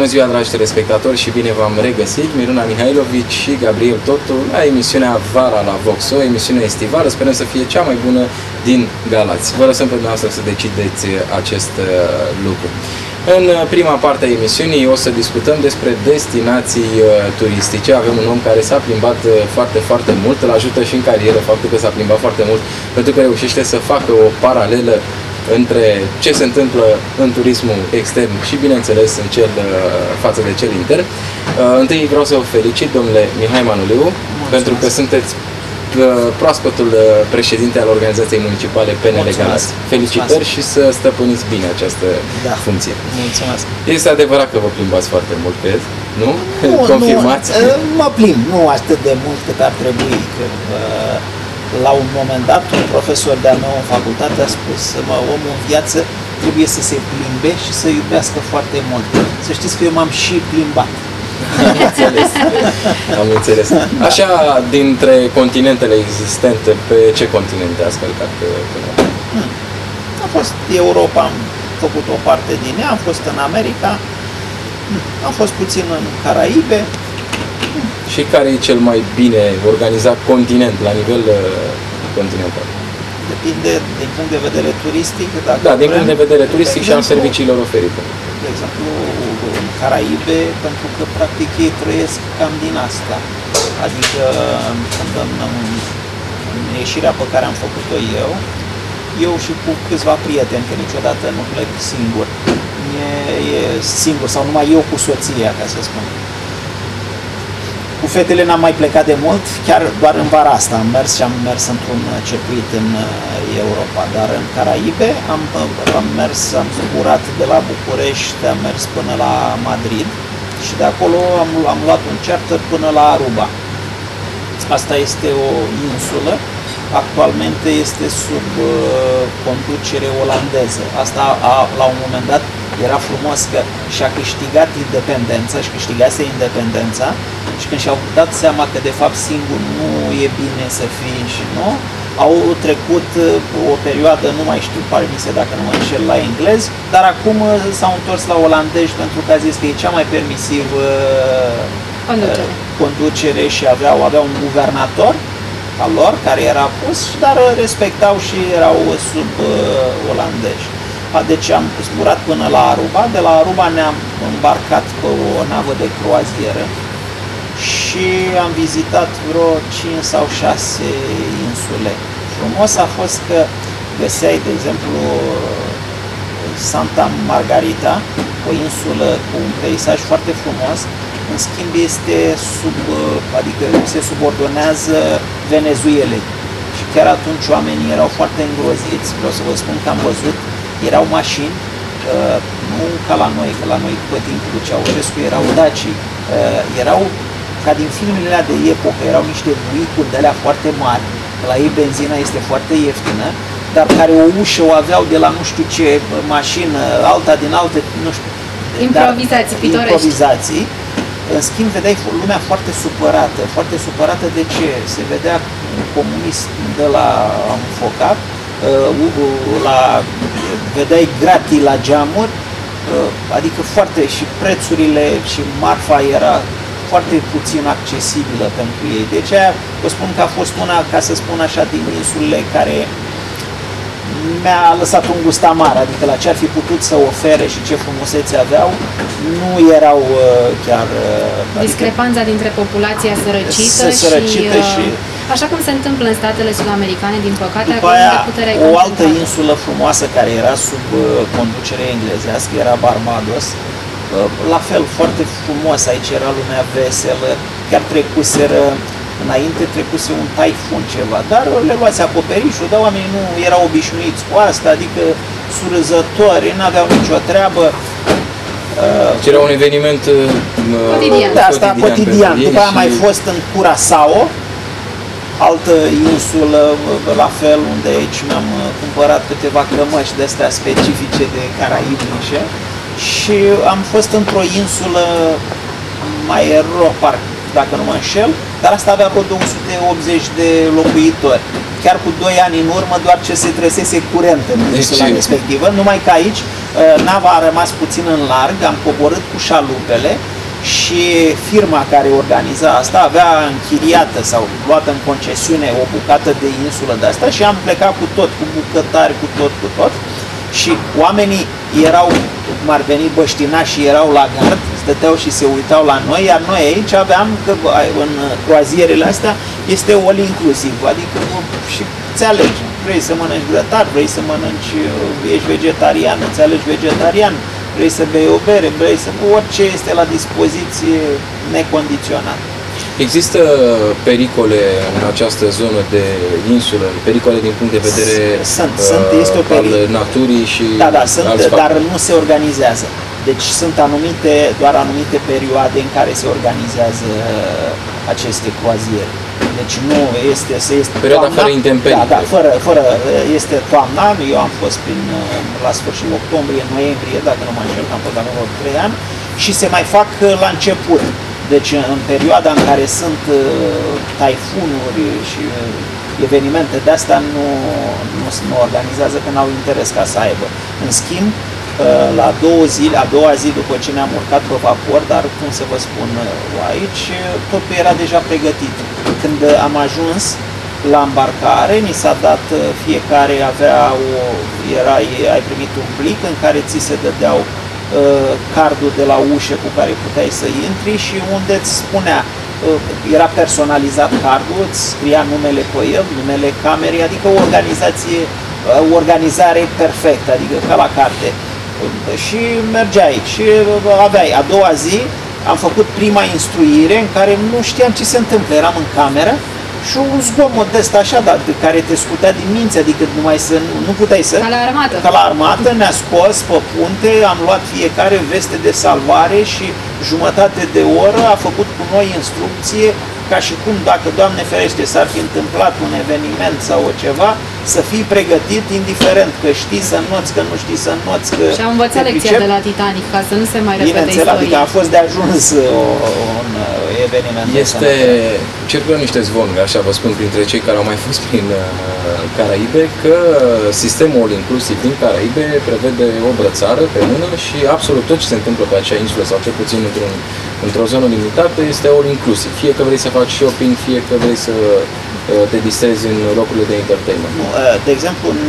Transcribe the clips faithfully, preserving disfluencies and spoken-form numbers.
Bună ziua, dragi telespectatori, și bine v-am regăsit! Miruna Mihailovici și Gabriel Totu la emisiunea Vara la Vox, o emisiune estivală, sperăm să fie cea mai bună din Galați. Vă lăsăm pe dumneavoastră să decideți acest lucru. În prima parte a emisiunii o să discutăm despre destinații turistice. Avem un om care s-a plimbat foarte, foarte mult, îl ajută și în carieră faptul că s-a plimbat foarte mult, pentru că reușește să facă o paralelă între ce se întâmplă în turismul extern și, bineînțeles, în cel față de cel intern. Întâi vreau să vă felicit, domnule Mihai Manoleu, Mulțumesc. pentru că sunteți proaspătul președinte al organizației municipale P N L Galați. Felicitări Mulțumesc. și să stăpâniți bine această da. funcție. Mulțumesc. Este adevărat că vă plimbați foarte mult, cred, nu? nu Confirmați? Nu, mă plimb, nu atât de mult cât ar trebui. Că, la un moment dat, un profesor de-al meu în facultate a spus că omul în viață trebuie să se plimbe și să iubească foarte mult. Să știți că eu m-am și plimbat. Am înțeles. Am înțeles. Așa, dintre continentele existente, pe ce continente ați călcat până acum? A fost Europa, am făcut o parte din ea, am fost în America, am fost puțin în Caraibe. Și care e cel mai bine organizat continent la nivel uh, continental? Depinde din punct de vedere turistic. Dacă da, din vrem, punct de vedere turistic de exemplu, și al serviciilor oferite. De exemplu, în Caraibe, pentru că practic ei trăiesc cam din asta. Adică când în, în ieșirea pe care am făcut-o eu, eu și cu câțiva prieteni, că niciodată nu plec singur. E, e singur, sau numai eu cu soția, ca să spun. Cu fetele n-am mai plecat de mult, chiar doar în vara asta am mers și am mers într-un circuit în Europa, dar în Caraibe am, am mers, am zburat de la București, am mers până la Madrid și de acolo am, am luat un charter până la Aruba. Asta este o insulă, actualmente este sub uh, conducere olandeză. Asta a, la un moment dat era frumos că și-a câștigat independența, și câștigase independența și când și-au dat seama că de fapt singur nu e bine să fii și nu, au trecut o perioadă, nu mai știu, pare mi se dacă nu mă înșel, la englezi, dar acum s-au întors la olandezi pentru că a zis că e cea mai permisiv conducere, conducere și aveau, aveau un guvernator al lor care era pus, dar respectau și erau sub uh, olandezi. Deci am zburat până la Aruba, de la Aruba ne-am îmbarcat pe o navă de croazieră și am vizitat vreo cinci sau șase insule. Frumos a fost că găseai, de exemplu, Santa Margarita, o insulă cu un peisaj foarte frumos, în schimb este sub, adică se subordonează Venezuelei. Și chiar atunci oamenii erau foarte îngroziți, vreau să vă spun că am văzut, erau mașini, uh, nu ca la noi, că la noi pe timpul lui Ceaușescu erau Daci, uh, erau ca din filmele alea de epocă, erau niște buicuri de alea foarte mari, la ei benzina este foarte ieftină, dar care o ușă o aveau de la nu știu ce mașină, alta din alte, nu știu, improvizații, dar, improvizații. În schimb, vedeai lumea foarte supărată, foarte supărată de ce? Se vedea un comunist de la înfocat, la, vedeai gratii la geamuri, adică foarte, și prețurile și marfa era foarte puțin accesibilă pentru ei. Deci aia vă spun că a fost una, ca să spun așa, din insulele care mi-a lăsat un gust amar, adică la ce ar fi putut să ofere și ce frumusețe aveau, nu erau uh, chiar... Uh, discrepanța adică, dintre populația sărăcită, sărăcită și, și... Așa cum se întâmplă în statele sud-americane, din păcate, după aia, o altă insulă frumoasă care era sub uh, conducere englezească, era Barbados. Uh, la fel, foarte frumos, aici era lumea veselă, chiar trecuseră, înainte trecuse un taifun ceva, dar le luați acoperișul, dar oamenii nu erau obișnuiți cu asta, adică surâzători, n-aveau nicio treabă. Deci era un eveniment uh, cotidian. Da, asta cotidian. După aia am mai fost în Curaçao, altă insulă, la fel, unde aici mi-am cumpărat câteva cămăși de astea specifice de caraibice și am fost într-o insulă, Maero Park, dacă nu mă înșel, dar asta avea vreo două sute optzeci de locuitori. Chiar cu doi ani în urmă, doar ce se trăsese curent în insula deci, respectivă, numai că aici nava a rămas puțin în larg, am coborât cu șalupele și firma care organiza asta avea închiriată sau luată în concesiune o bucată de insulă de asta și am plecat cu tot, cu bucătari, cu tot, cu tot. Și oamenii erau, cum ar veni băștinași, erau la gard, stăteau și se uitau la noi, iar noi aici aveam, că în croazierele astea este all inclusiv, adică și ți alegi, vrei să mănânci grătar, vrei să mănânci, ești vegetarian, îți alegi vegetarian, vrei să bei o bere, vrei să... orice este la dispoziție necondiționat. Există pericole în această zonă de insulă, pericole din punct de vedere sunt, uh, sunt, este o al naturii și da, da, sunt, dar factori. Nu se organizează. Deci sunt anumite, doar anumite perioade în care se organizează aceste croaziere. Deci nu este, se este perioada toamna, fără intemperii. Da, da, fără, fără, este toamna, eu am fost prin, la sfârșitul octombrie, noiembrie, dacă nu mă înșel, am fost acolo trei ani, și se mai fac la început. Deci în perioada în care sunt uh, taifunuri și uh, evenimente de astea nu, nu, nu organizează, că n-au interes ca să aibă. În schimb, uh, la două zile, a doua zi după ce ne-am urcat pe vapor, dar cum să vă spun uh, aici, totul era deja pregătit. Când am ajuns la îmbarcare, ni s-a dat, uh, fiecare avea o, era, ai primit un plic în care ți se dădeau cardul de la ușă cu care puteai să intri și unde îți spunea, era personalizat cardul, îți scria numele pe el, numele camerei, adică o organizație, o organizare perfectă, adică ca la carte. Și mergeai și aveai. A doua zi am făcut prima instruire în care nu știam ce se întâmplă, eram în cameră și un zgomot de ăsta așa, dar de care te scutea din minți, adică numai să nu, nu puteai să... Ca la armată. Ca la armată, ne-a scos pe punte, am luat fiecare veste de salvare și jumătate de oră a făcut cu noi instrucție, ca și cum, dacă, Doamne ferește, s-ar fi întâmplat un eveniment sau ceva, să fii pregătit, indiferent că știi să înnoți, că nu știi să înnoți, că... Și am învățat lecția de la Titanic, ca să nu se mai repete istoria. Adică a fost de ajuns un eveniment. Este, circulă niște zvonuri, așa vă spun, printre cei care au mai fost prin uh, Caraibe, că sistemul all inclusiv din Caraibe prevede o brățară pe mână și absolut tot ce se întâmplă pe acea insulă, sau cel puțin într-un, într-o zonă limitată, este all inclusiv. Fie că vrei să faci shopping, fie că vrei să uh, te distrezi în locurile de entertainment. Nu, de exemplu, în,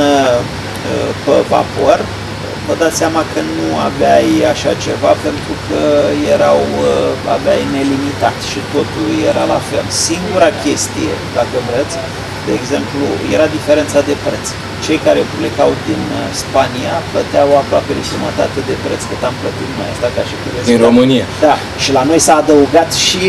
pe vapor, vă dați seama că nu aveai așa ceva pentru că erau, aveai nelimitat și totul era la fel. Singura chestie, dacă vreți, de exemplu, era diferența de preț. Cei care plecau din Spania plăteau aproape jumătate de preț cât am plătit noi, asta ca și curiozitate. Din România. Da, și la noi s-a adăugat și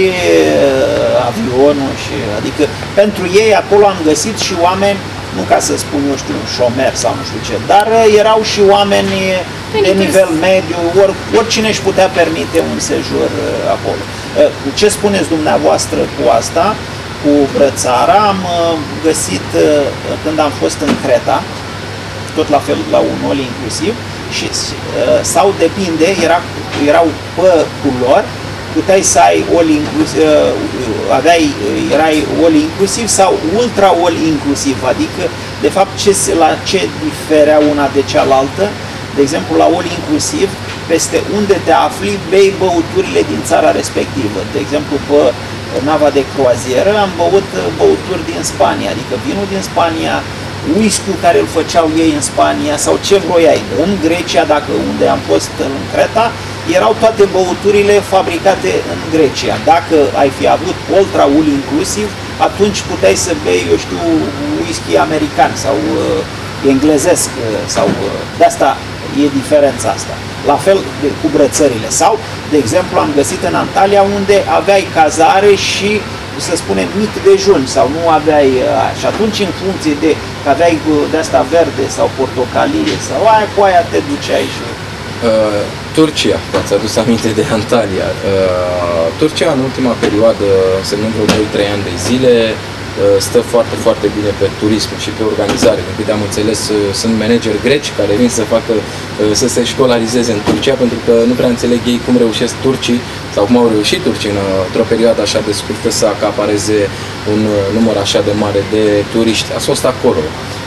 avionul, și, adică pentru ei acolo am găsit și oameni, nu ca să spun, eu știu, un șomer sau nu știu ce, dar erau și oameni de nivel mediu, or, oricine își putea permite un sejur acolo. Ce spuneți dumneavoastră cu asta, cu brățara, am găsit, când am fost în Creta, tot la fel, la un all inclusiv, și sau depinde, era, erau pe culori, puteai să ai all inclusiv, aveai, erai all inclusiv sau ultra all inclusiv, adică de fapt ce, la ce diferea una de cealaltă. De exemplu, la all inclusiv, peste unde te afli, bei băuturile din țara respectivă. De exemplu, pe nava de croazieră am băut băuturi din Spania, adică vinul din Spania, whisky-ul care îl făceau ei în Spania sau ce vroiai. În Grecia, dacă unde am fost în Creta, erau toate băuturile fabricate în Grecia. Dacă ai fi avut ultra all inclusiv, atunci puteai să bei, eu știu, whisky american sau uh, englezesc sau uh, de asta e diferența asta. La fel de, cu brățările. Sau, de exemplu, am găsit în Antalya unde aveai cazare și, să spunem, mic dejun sau nu aveai, și atunci în funcție de că aveai de asta verde sau portocalie sau aia cu aia te duceai și... Uh, Turcia, v-ați adus aminte de Antalya. Uh, Turcia în ultima perioadă, semnând vreo doi trei ani de zile, stă foarte, foarte bine pe turism și pe organizare. Din câte am înțeles, sunt manageri greci care vin să facă, să se școlarizeze în Turcia, pentru că nu prea înțeleg ei cum reușesc turcii, sau cum au reușit turcii într-o perioadă așa de scurtă să acapareze un număr așa de mare de turiști. Ați fost acolo.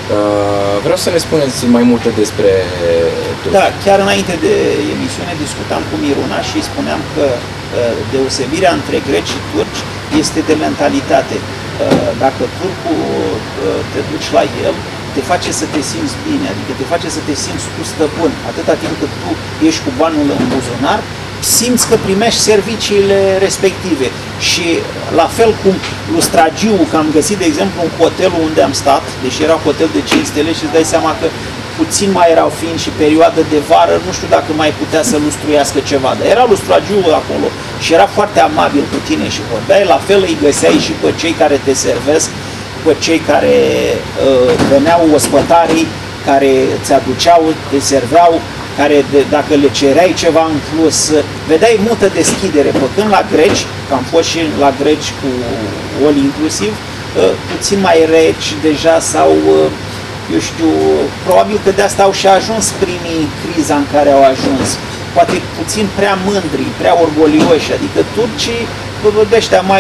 Vreau să ne spuneți mai multe despre Turcia. Da, chiar înainte de emisiune discutam cu Miruna și spuneam că deosebirea între greci și turci este de mentalitate. Dacă turcul te duci la el, te face să te simți bine, adică te face să te simți tu stăpân. Atâta timp cât tu ești cu banul în buzunar, simți că primești serviciile respective. Și la fel cum lustragiu, că am găsit, de exemplu, un hotel unde am stat, deși era hotel de cinci stele și îți dai seama că puțin mai erau fiind și perioadă de vară, nu știu dacă mai putea să lustruiască ceva, dar era lustragiu acolo și era foarte amabil cu tine și vorbeai, la fel îi găseai și pe cei care te servesc, pe cei care uh, veneau ospătarii, care îți aduceau, te serveau, care de, dacă le cereai ceva în plus, vedeai multă deschidere, pe când la greci, că am fost și la greci cu all inclusiv, uh, puțin mai reci deja sau uh, eu știu, probabil că de asta au și ajuns primii criza în care au ajuns. Poate puțin prea mândri, prea orgolioși, adică turcii, de ăștia mai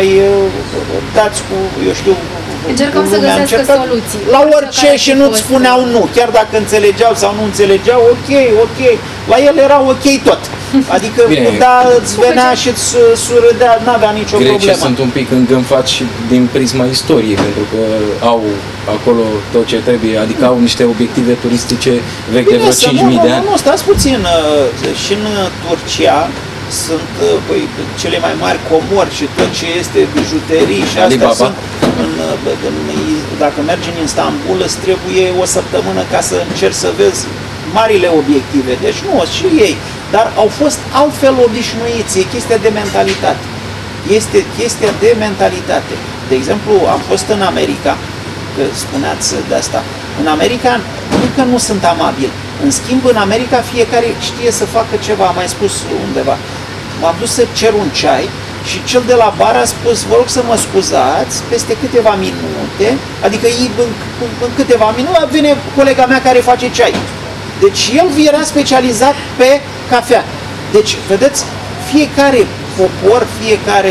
dați cu, eu știu, încercăm să găsească soluții. La orice și nu-ți spuneau nu, chiar dacă înțelegeau sau nu înțelegeau, ok, ok, la el era ok tot. Adică, bine, da, îți venea și îți surâdea, n-avea nicio Grecii problemă. sunt un pic îngânfați și din prisma istoriei, pentru că au acolo tot ce trebuie, adică au niște obiective turistice vechi de vreo cinci mii de ani. Nu, nu, stați puțin, și în Turcia sunt băi, cele mai mari comori și tot ce este bijuterii și astea sunt, în, în, dacă mergi în Istanbul, îți trebuie o săptămână ca să încerci să vezi marile obiective, deci nu, și ei, dar au fost altfel obișnuiți, e chestia de mentalitate, este chestia de mentalitate. De exemplu, am fost în America, că spuneați de asta, în America nu că nu sunt amabili, în schimb în America fiecare știe să facă ceva, am mai spus undeva, m-am dus să cer un ceai și cel de la bar a spus, vă rog să mă scuzați, peste câteva minute, adică în, în câteva minute vine colega mea care face ceai. Deci el era specializat pe cafea. Deci, vedeți, fiecare popor, fiecare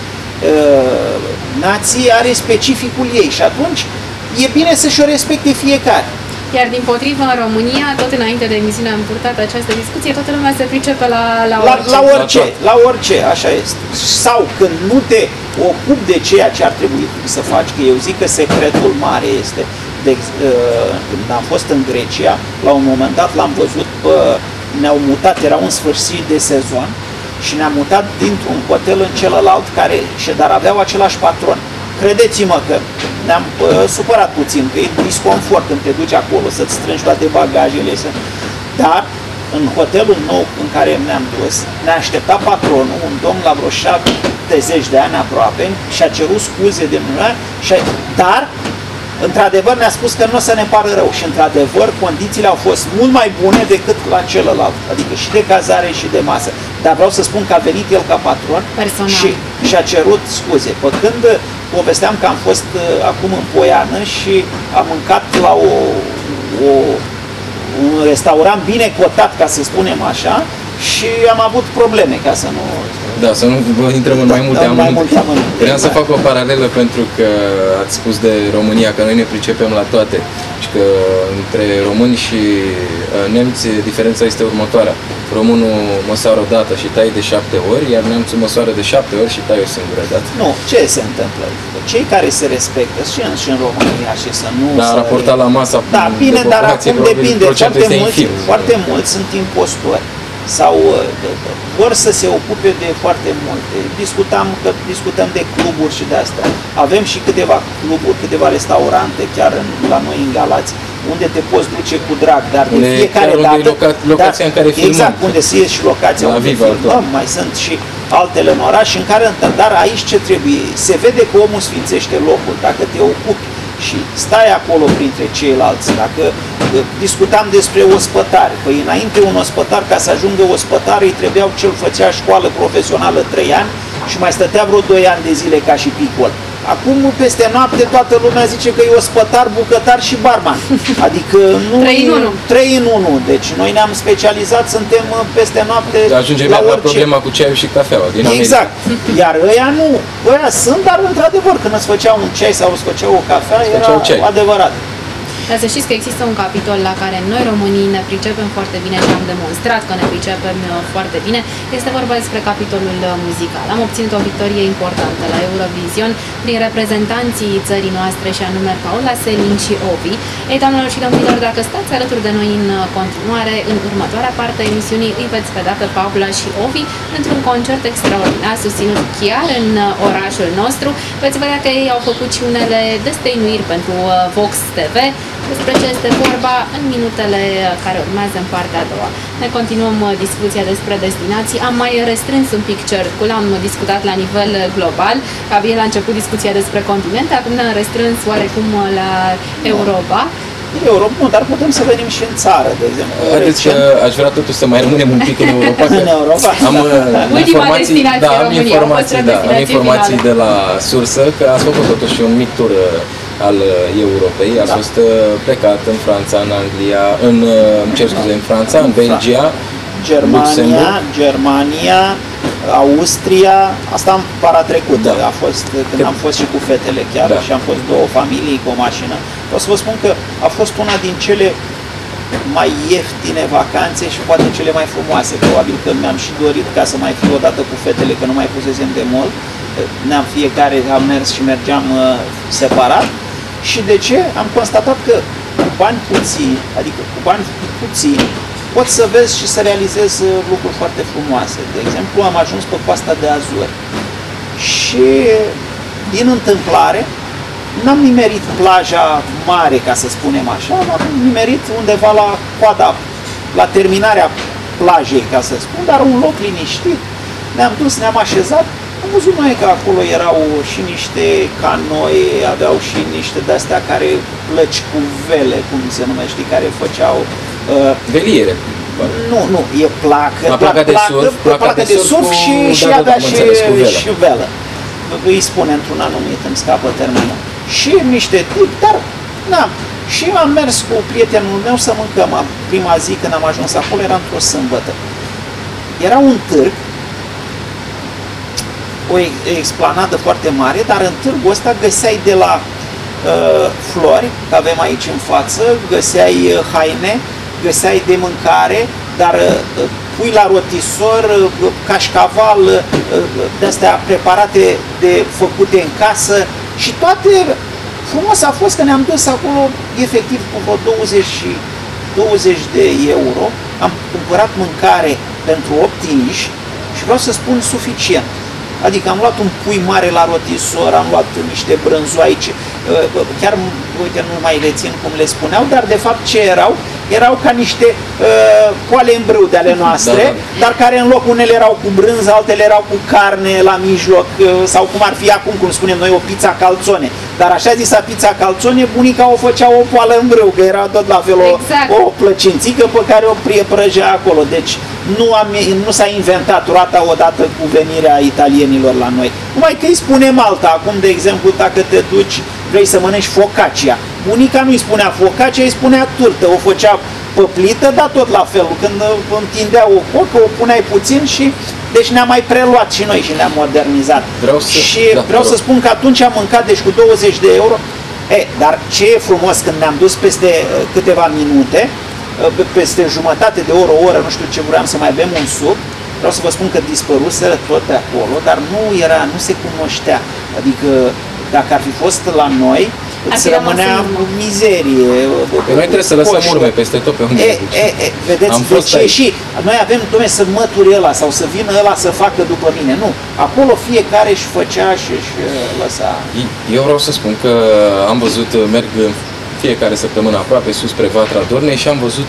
uh, nație are specificul ei și atunci e bine să-și o respecte fiecare. Iar din potrivă, în România, tot înainte de emisiune am purtat această discuție, toată lumea se pricepe la, la orice. La, la orice, la orice, așa este. Sau când nu te ocupi de ceea ce ar trebui să faci, că eu zic că secretul mare este, de, când am fost în Grecia, la un moment dat l-am văzut, ne-au mutat, era un sfârșit de sezon și ne-am mutat dintr-un hotel în celălalt, care, dar aveau același patron. Credeți-mă că ne-am uh, supărat puțin, că e disconfort când te duci acolo să-ți strângi toate bagajele. Să... Dar în hotelul nou în care ne-am dus, ne-a așteptat patronul, un domn la vreo șaptezeci de ani aproape, și-a cerut scuze de mine, și-a... dar într-adevăr ne-a spus că nu o să ne pară rău și într-adevăr condițiile au fost mult mai bune decât la celălalt, adică și de cazare și de masă. Dar vreau să spun că a venit el ca patron personal și și-a cerut scuze. Pe când povesteam că am fost uh, acum în Poiană și am mâncat la o, o, un restaurant bine cotat, ca să spunem așa, și am avut probleme, ca să nu... Da, să nu intrăm în mai multe amănunte. Vreau să fac o paralelă pentru că ați spus de România, că noi ne pricepem la toate și că între români și nemți diferența este următoarea. Românul măsoară o dată și taie de șapte ori, iar nemțul măsoară de șapte ori și taie o singură dată. Nu, ce se întâmplă? Cei care se respectă și în, și în România și să nu... Da, raportat la masa da, bine, de dar acum depinde. Foarte mulți, foarte mulți sunt impostori sau vor să se ocupe de foarte multe. Discutam, că discutăm de cluburi și de astea. Avem și câteva cluburi, câteva restaurante chiar în, la noi în Galați, unde te poți duce cu drag, dar de unde, fiecare dată... Loca locația dar, în care filmăm. Exact, unde se ies și locația la unde Viva, filmăm, mai sunt și altele în oraș în care... Dar aici ce trebuie? Se vede că omul sfințește locul, dacă te ocupi și stai acolo printre ceilalți. Dacă discutam despre ospătari, păi înainte un ospătar, ca să ajungă ospătar, îi trebuiau, cel făcea școală profesională trei ani și mai stătea vreo doi ani de zile ca și picol. Acum, peste noapte, toată lumea zice că e ospătar, bucătar și barman. Adică nu Trei în unu. Trei în unu. Deci noi ne-am specializat, suntem peste noapte Ajungem la la orice. problema cu ceaiul și cafeaua din America. Exact. Iar ăia nu. Ăia sunt, dar într-adevăr, când îți făceau un ceai sau îți făceau o cafea, era ceai. adevărat. Dar să știți că există un capitol la care noi românii ne pricepem foarte bine și am demonstrat că ne pricepem foarte bine. Este vorba despre capitolul muzical. Am obținut o victorie importantă la Eurovision prin reprezentanții țării noastre și anume Paula Selin și Ovi. Ei, doamnelor și domnilor, dacă stați alături de noi în continuare, în următoarea parte a emisiunii îi veți vedea pe Paula și Ovi într-un concert extraordinar susținut chiar în orașul nostru. Veți vedea că ei au făcut și unele destăinuiri pentru Vox T V. Despre ce este vorba în minutele care urmează în partea a doua. Ne continuăm discuția despre destinații. Am mai restrâns un pic cercul, am discutat la nivel global. Gabriel a început discuția despre continente, acum ne-am restrâns oarecum la Europa. Europa, nu, dar putem să venim și în țară, de exemplu. Haideți că aș vrea totuși să mai rămânem un pic în Europa. În Europa? Am da. informații, da, am România, informații, da, am informații finală. de la sursă că ați făcut totuși un mic tur al Europei, ați Da. fost plecat în Franța, în Anglia, în, îmi cer scuze, în Franța, în Belgia, Germania, Luxemburg. Germania, Austria, asta am para trecută, Da. a fost când Că- am fost și cu fetele chiar Da. și am fost două familii cu o mașină. O să vă spun că a fost una din cele mai ieftine vacanțe și poate cele mai frumoase. Probabil că mi-am și dorit ca să mai fiu odată cu fetele, că nu mai fusesem de mult. Ne-am fiecare am mers și mergeam uh, separat. Și de ce? Am constatat că cu bani puțini, adică cu bani puțini, poți să vezi și să realizezi uh, lucruri foarte frumoase. De exemplu, am ajuns pe Coasta de Azori și din întâmplare n-am nimerit plaja mare, ca să spunem așa, am nimerit undeva la coada, la terminarea plajei, ca să spun, dar un loc liniștit. Ne-am dus, ne-am așezat, am văzut noi că acolo erau și niște canoi, aveau și niște de-astea care plăci cu vele, cum se numește, care făceau uh, Veliere. nu, nu, e placă, La doar placa de surf, placă, placă de surf cu- și, și da, da, avea am și, înțeles, cu velă. și velă. Îi spune într-un anumit, îmi scapă termenul. Și niște tip, dar, na, și am mers cu prietenul meu să mâncăm. Prima zi când am ajuns acolo era într-o sâmbătă. Era un târg, o explanadă foarte mare, dar în târgul ăsta găseai de la uh, flori, că avem aici în față, găseai uh, haine, găseai de mâncare, dar uh, pui la rotisor, uh, cașcaval, uh, de-astea preparate, de făcute în casă și toate. Frumos a fost că ne-am dus acolo efectiv cu vreo douăzeci de euro, am cumpărat mâncare pentru opt inși și vreau să spun suficient. Adică am luat un pui mare la rotisor, am luat niște brânzoaici, chiar, uite, nu mai rețin cum le spuneau, dar de fapt ce erau? Erau ca niște uh, poale în brâu de ale noastre, da, da. Dar care în loc unele erau cu brânză, altele erau cu carne la mijloc, uh, sau cum ar fi acum, cum spunem noi, o pizza calzone. Dar așa zisa pizza calzone, bunica o făcea o poală în brâu, că era tot la fel o, exact. o plăcințică pe care o prăjea acolo. Deci nu, am, nu s-a inventat roata odată cu venirea italienilor la noi. Numai că îi spunem alta. Acum, de exemplu, dacă te duci, vrei să mănânci focaccia. Bunica nu îi spunea focaccia, îi spunea turtă. O făcea păplită, dar tot la fel. Când întindea o cocă, o puneai puțin și... Deci ne-am mai preluat și noi și ne-am modernizat. Vreau să, și da, vreau să spun că atunci am mâncat, deci cu douăzeci de euro. E, dar ce e frumos când ne-am dus peste câteva minute, peste jumătate de oră, o oră, nu știu ce, vreau să mai bem un suc, vreau să vă spun că dispăruseră tot pe acolo, dar nu era, nu se cunoștea. Adică dacă ar fi fost la noi, îți rămânea mizerie. Păi noi trebuie să lăsăm coșul. urme peste tot pe unde e, e, e, vedeți, am de fost ce aici. și noi avem, dom'le, să mături ăla sau să vină ăla să facă după mine. Nu. Acolo fiecare își făcea și își lăsa. Eu vreau să spun că am văzut, merg fiecare săptămână aproape sus spre Vatra Dornei și am văzut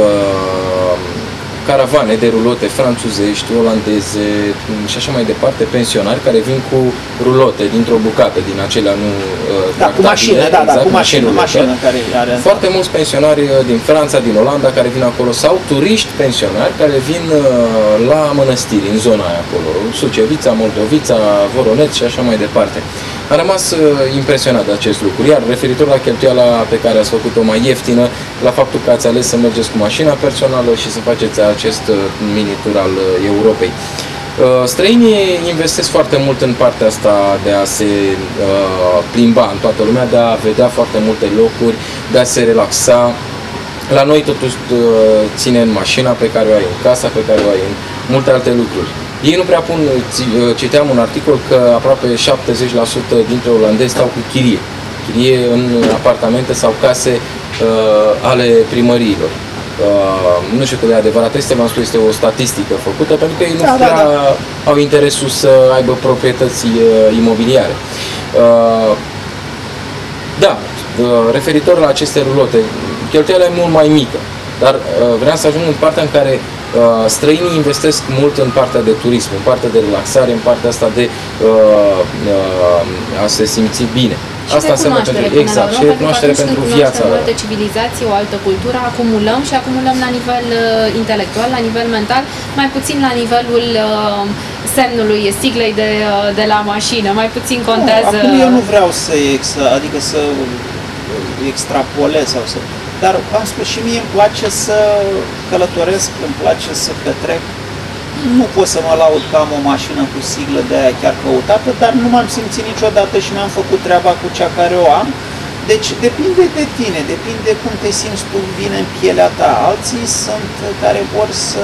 uh, caravane de rulote franțuzești, olandeze și așa mai departe, pensionari care vin cu rulote dintr-o bucată, din acelea nu uh, Da, cu mașină, da, exact, da, cu mașină, mașină care are... Foarte mulți pensionari din Franța, din Olanda care vin acolo sau turiști pensionari care vin uh, la mănăstiri în zona aia acolo, Sucevița, Moldovița, Voroneț și așa mai departe. Am rămas uh, impresionat de acest lucru. Iar referitor la cheltuiala pe care ați făcut-o mai ieftină, la faptul că ați ales să mergeți cu mașina personală și să faceți acest uh, mini-tur al uh, Europei. Uh, străinii investesc foarte mult în partea asta de a se uh, plimba în toată lumea, de a vedea foarte multe locuri, de a se relaxa. La noi totuși uh, ține în mașina pe care o ai, în casa pe care o ai, în multe alte lucruri. Ei nu prea pun, citeam un articol că aproape șaptezeci la sută dintre olandezi stau cu chirie. Chirie în apartamente sau case uh, ale primăriilor. Uh, nu știu cât de adevărat este, v-am spus, este o statistică făcută, pentru că ei nu da, prea da, da. au interesul să aibă proprietăți uh, imobiliare. Uh, da, uh, referitor la aceste rulote, cheltuiala e mult mai mică, dar uh, vreau să ajung în partea în care Uh, străinii investesc mult în partea de turism, în partea de relaxare, în partea asta de uh, uh, a se simți bine. Și asta înseamnă pentru exact, și recunoaștere pentru viața lor. O altă civilizație, o altă cultură, acumulăm și acumulăm la nivel uh, intelectual, la nivel mental, mai puțin la nivelul uh, semnului, siglei de, uh, de la mașină, mai puțin contează. Nu, acum eu nu vreau să, ex, adică să extrapolez sau să... Dar am spus și mie îmi place să călătoresc, îmi place să petrec. Nu pot să mă laud că am o mașină cu siglă de aia chiar căutată, dar nu m-am simțit niciodată și mi-am făcut treaba cu cea care o am. Deci depinde de tine, depinde cum te simți tu bine în pielea ta. Alții sunt care vor să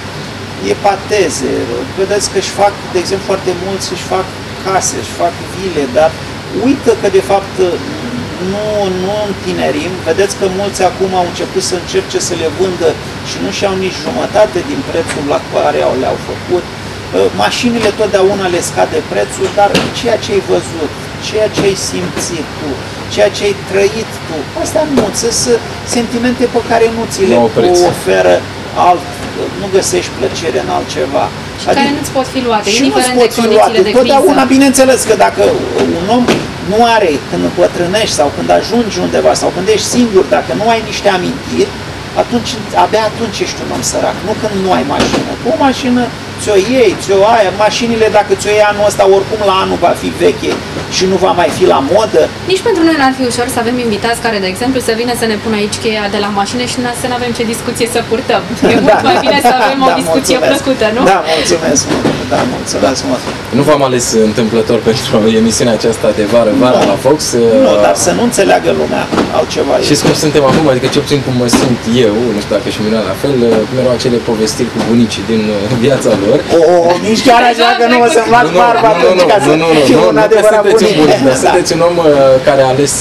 epateze. Vedeți că își fac, de exemplu, foarte mulți își fac case, își fac vile, dar uită că de fapt nu, nu întinerim. Vedeți că mulți acum au început să încerce să le vândă și nu și-au nici jumătate din prețul la care le-au făcut. Mașinile totdeauna le scade prețul, dar ceea ce ai văzut, ceea ce ai simțit tu, ceea ce ai trăit tu, astea nu sunt sentimente pe care nu ți le oferă alt, nu găsești plăcere în altceva. Și adică, care nu-ți pot fi luate, și indiferent pot de condițiile de criză. Totdeauna, bineînțeles că dacă un om nu are, când îmbătrânești sau când ajungi undeva sau când ești singur, dacă nu ai niște amintiri, atunci, abia atunci ești un om sărac, nu când nu ai mașină. Cu o mașină ți-o iei, ți-o aia, mașinile dacă ți-o iei anul ăsta, oricum la anul va fi veche și nu va mai fi la modă. Nici pentru noi n-ar fi ușor să avem invitați care, de exemplu, să vină să ne pună aici cheia de la mașină și să nu avem ce discuție să purtăm. E mult da, mai bine să avem da, o discuție mulțumesc. plăcută, nu? Da, mulțumesc mult. Da, mulțumesc da. mult. Nu v-am ales întâmplător pentru emisiunea aceasta de vară, vara no. la Fox. Nu, dar să nu înțeleagă lumea altceva. Și cum suntem acum, adică ce puțin cum mă simt eu, nu știu dacă și Mirela la fel, cum erau acele povestiri cu bunicii din viața lor. O, o, nici chiar așa că nu o să-mi luați barba atunci ca să fiu un adevărat bunic. Sunteți un om care a ales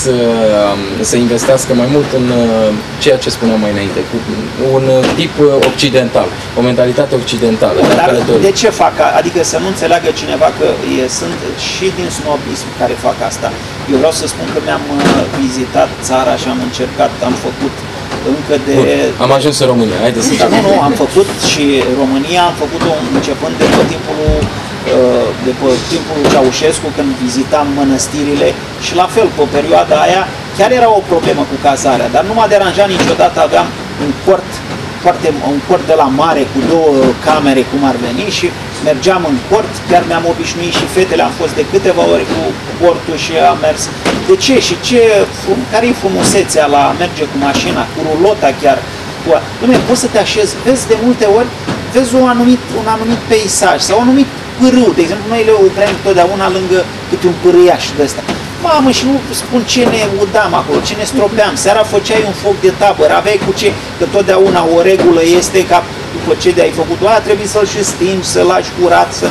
să investească mai mult în ceea ce spuneam mai înainte, cu un tip occidental, o mentalitate occidentală. Dar de ce fac? Adică să nu înțeleagă cineva că e, sunt și din snobism care fac asta. Eu vreau să spun că mi-am vizitat țara și am încercat, am făcut încă de... Bun, am ajuns în România, haideți să da, nu, nu, am făcut și România, am făcut-o începând de pe timpul de pe timpul Ceaușescu, când vizitam mănăstirile și la fel, pe perioada aia, chiar era o problemă cu cazarea, dar nu m-a deranjat niciodată, aveam un cort, foarte, un cort de la mare cu două camere, cum ar veni, și mergeam în cort, chiar mi-am obișnuit și fetele, am fost de câteva ori cu cortul și am mers. De ce? Și ce, care e frumusețea la a merge cu mașina, cu rulota chiar? Cu... Dumne, poți să te așezi, vezi de multe ori, vezi un anumit, un anumit peisaj sau un anumit pârâu. De exemplu, noi le oprem totdeauna lângă câte un pârâiaș de ăsta. Mamă, și nu spun ce ne udam acolo, ce ne stropeam. Seara făceai un foc de tabără, aveai cu ce, că totdeauna o regulă este ca după ce de-ai făcut-o, a, trebuie să-l și stingi, să-l lași curat, să...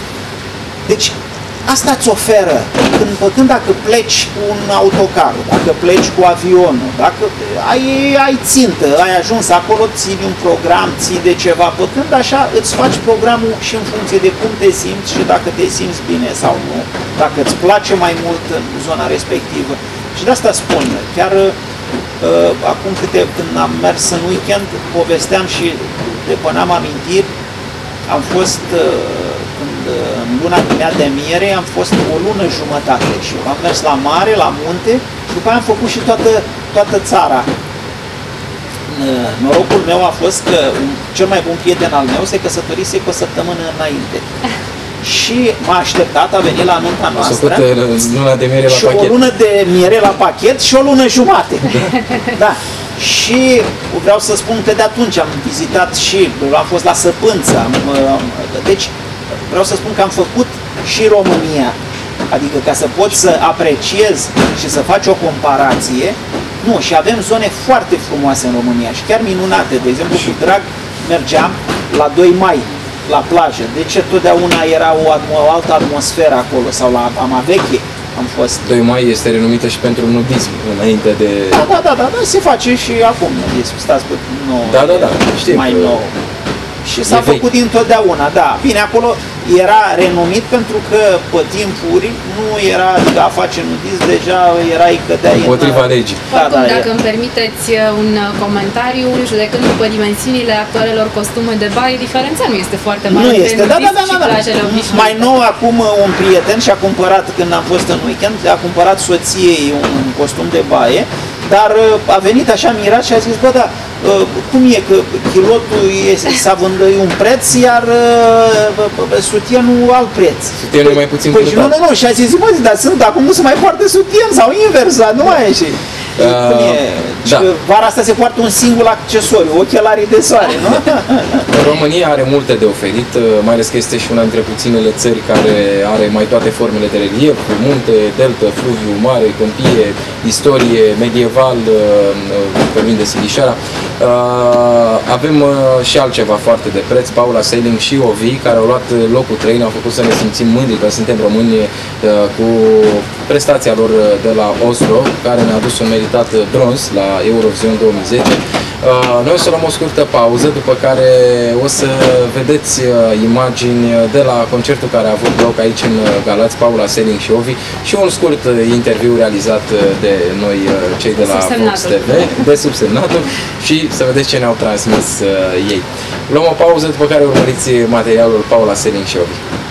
Deci, asta îți oferă, când, când dacă pleci cu un autocar, dacă pleci cu avionul, dacă ai, ai țintă, ai ajuns acolo, ții un program, ții de ceva, pe când așa îți faci programul și în funcție de cum te simți și dacă te simți bine sau nu, dacă îți place mai mult în zona respectivă. Și de asta spun, chiar uh, acum câte, când am mers în weekend, povesteam și depuneam amintiri, am fost... Uh, în luna mea de miere am fost o lună jumătate și am mers la mare, la munte și după aia am făcut și toată, toată țara. Norocul meu a fost că cel mai bun prieten al meu se căsătorise cu o săptămână înainte. și m-a așteptat, a venit la nunta noastră. S-a făcut luna de miere la și pachet. o lună de miere la pachet și o lună jumate. Da. Și vreau să spun că de atunci am vizitat și am fost la Săpânță. Am, deci vreau să spun că am făcut și România. Adică ca să poți să apreciezi și să faci o comparație. Nu, și avem zone foarte frumoase în România și chiar minunate. De exemplu, cu drag mergeam la doi mai, la plajă. Deci totdeauna era o, o altă atmosferă acolo. Sau la Amaveche am fost. doi mai este renumită și pentru nudism, înainte de... Da, da, da, da, da, se face și acum nudism. Stați pe nou, Da, da, da, știm. mai că... nou. Și s-a E făcut dintotdeauna, da. Bine, acolo era renumit pentru că pe timpuri nu era, adică a face nudism, deja erai cădeai Împotriva în... legii. Da, Oricum, da, dacă e... îmi permiteți un comentariu, judecând după dimensiunile actualelor costume de baie, diferența nu este foarte mare. Nu între este, da, da, da, nudism da, și plajele da. obișnuite. Mai nou, acum un prieten și-a cumpărat, când am fost în weekend, a cumpărat soției un costum de baie, dar a venit așa mirat și a zis, bă, da, cum e că chilotul s-a vândut un preț, iar sutienul alt preț. Sutienul e mai puțin Păi și nu, purtat. nu, nu, și a zis, mă, dar sunt, acum nu se mai poartă sutien sau invers, nu mai e și... Uh, Cum e? Și da. vara asta se poartă un singur accesoriu, ochelarii de soare, nu? România are multe de oferit, mai ales că este și una dintre puținele țări care are mai toate formele de relief, munte, deltă, fluviu, mare, câmpie, istorie, medieval, vorbim de Sighișoara. Avem și altceva foarte de preț, Paula Sailing și Ovi, care au luat locul trei, ne-au făcut să ne simțim mândri că suntem români cu prestația lor de la Oslo, care ne-a adus un meritat bronz la Eurovision două mii zece. Noi o să luăm o scurtă pauză, după care o să vedeți imagini de la concertul care a avut loc aici în Galați, Paula Sailing și Ovi, și un scurt interviu realizat de noi, cei de la Vox T V, de Subsemnatul, și să vedeți ce ne-au transmis ei. Luăm o pauză, după care urmăriți materialul Paula Sailing și Ovi.